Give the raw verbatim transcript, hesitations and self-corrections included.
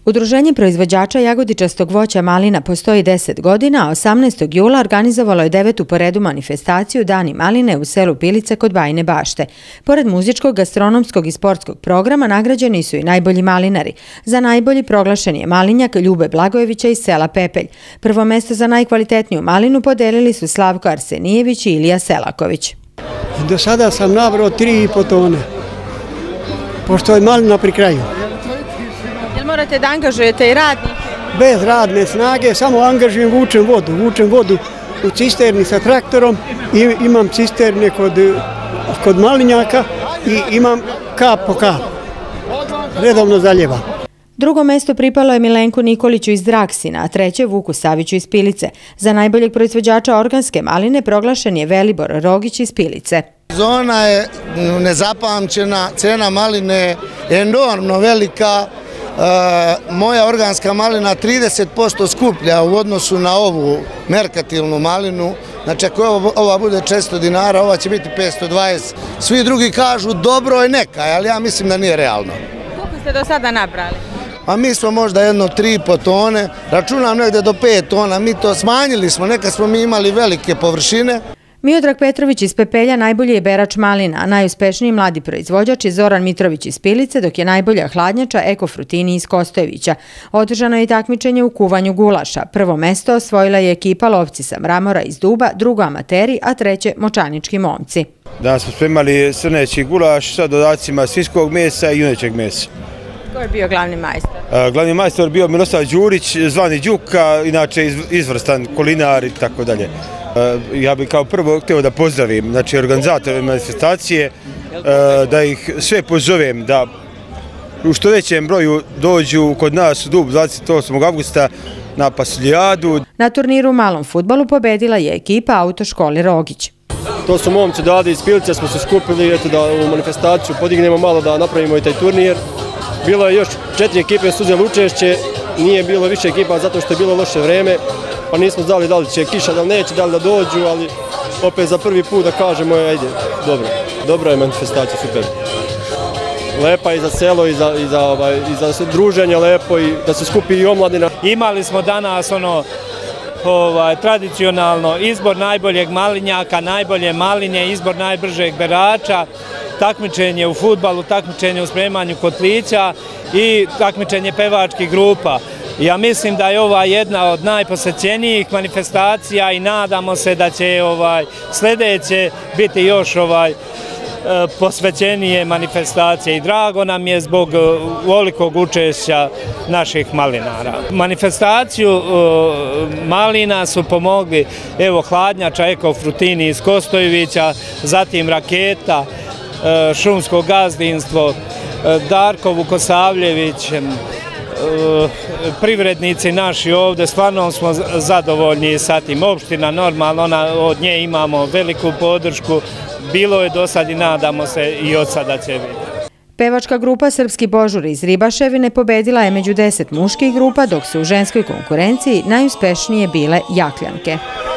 Udruženje proizvođača jagodičastog voća malina postoji deset godina, a osamnaestog jula organizovalo je devetu po redu manifestaciju Dani maline u selu Pilice kod Bajine Bašte. Pored muzičkog, gastronomskog i sportskog programa nagrađeni su i najbolji malinari. Za najbolji proglašen je malinjak Ljube Blagojevića iz sela Pepelj. Prvo mesto za najkvalitetniju malinu podelili su Slavko Arsenijević i Ilija Selaković. Do sada sam nabrao tri i po tone, pošto je malina pri kraju. Jel morate da angažujete i radnike? Bez radne snage, samo angažujem, vučem vodu. Vučem vodu u cisterni sa traktorom i imam cisterne kod, kod malinjaka i imam kap po kap. Redovno zaljevam. Drugo mesto pripalo je Milenku Nikoliću iz Draksina, a treće Vuku Saviću iz Pilice. Za najboljeg proizvođača organske maline proglašen je Velibor Rogić iz Pilice. Zona je nezapamćena, cena maline je enormno velika. Moja organska malina trideset posto skuplja u odnosu na ovu merkatilnu malinu. Znači ako ova bude četiristo dinara, ova će biti petsto dvadeset. Svi drugi kažu dobro je neka, ali ja mislim da nije realno. Koliko ste do sada nabrali? A mi smo možda jedno tri i po tone, računam negde do pet tona, mi to smanjili smo, nekad smo mi imali velike površine. Miodrag Petrović iz Pepelja najbolji je berač malina, a najuspešniji mladi proizvođač je Zoran Mitrović iz Pilice, dok je najbolja hladnjača Eko Frutini iz Kostojevića. Održano je i takmičenje u kuvanju gulaša. Prvo mesto osvojila je ekipa Lovci sa Mramora iz Duba, drugo amateri, a treće Močanički momci. Danas smo spremali srneći gulaš sa dodacima svinjskog mesa i junećeg mesa. Ko je bio glavni majstor? Glavni majstor bio Miroslav Đurić, zvani Đuka, inače izvrstan kulinar i tako dalje. Ja bih kao prvo htio da pozdravim znači, organizatore manifestacije, da ih sve pozovem da u što većem broju dođu kod nas u Dub dvadeset osmog avgusta na Pasuljadu. Na turniru u malom fudbalu pobedila je ekipa Autoškole Rogić. To su momci dade iz Pilice, smo se skupili eto, da u manifestaciju podignemo malo da napravimo i taj turnir. Bilo je još četiri ekipe su uzeli učešće, nije bilo više ekipa zato što je bilo loše vreme, pa nismo znali da li će kiša, da li neće, da li da dođu, ali opet za prvi put da kažemo, ajde, dobro, dobro je manifestacija, super. Lepa i za selo i za, i za, ovaj, i za druženje lepo i da se skupi i omladina. Imali smo danas ono ovaj, tradicionalno izbor najboljeg malinjaka, najbolje malinje, izbor najbržeg berača, takmičenje u fudbalu, takmičenje u spremanju kotlića i takmičenje pevačkih grupa. Ja mislim da je ova jedna od najposećenijih manifestacija i nadamo se da će ovaj sljedeće biti još ovaj posvećenije manifestacije i drago nam je zbog velikog učešća naših malinara. Manifestaciju malina su pomogli evo hladnjača Eko Frutini iz Kostojevića, zatim Raketa, šumsko gazdinstvo, Darko Vukosavljević, privrednici naši ovdje, stvarno smo zadovoljni sa tim. Opština normalno, ona, od nje imamo veliku podršku, bilo je do sad i nadamo se i od sada će biti. Pevačka grupa Srpski Božur iz Ribaševine pobedila je među deset muških grupa, dok su u ženskoj konkurenciji najuspešnije bile Jakljanke.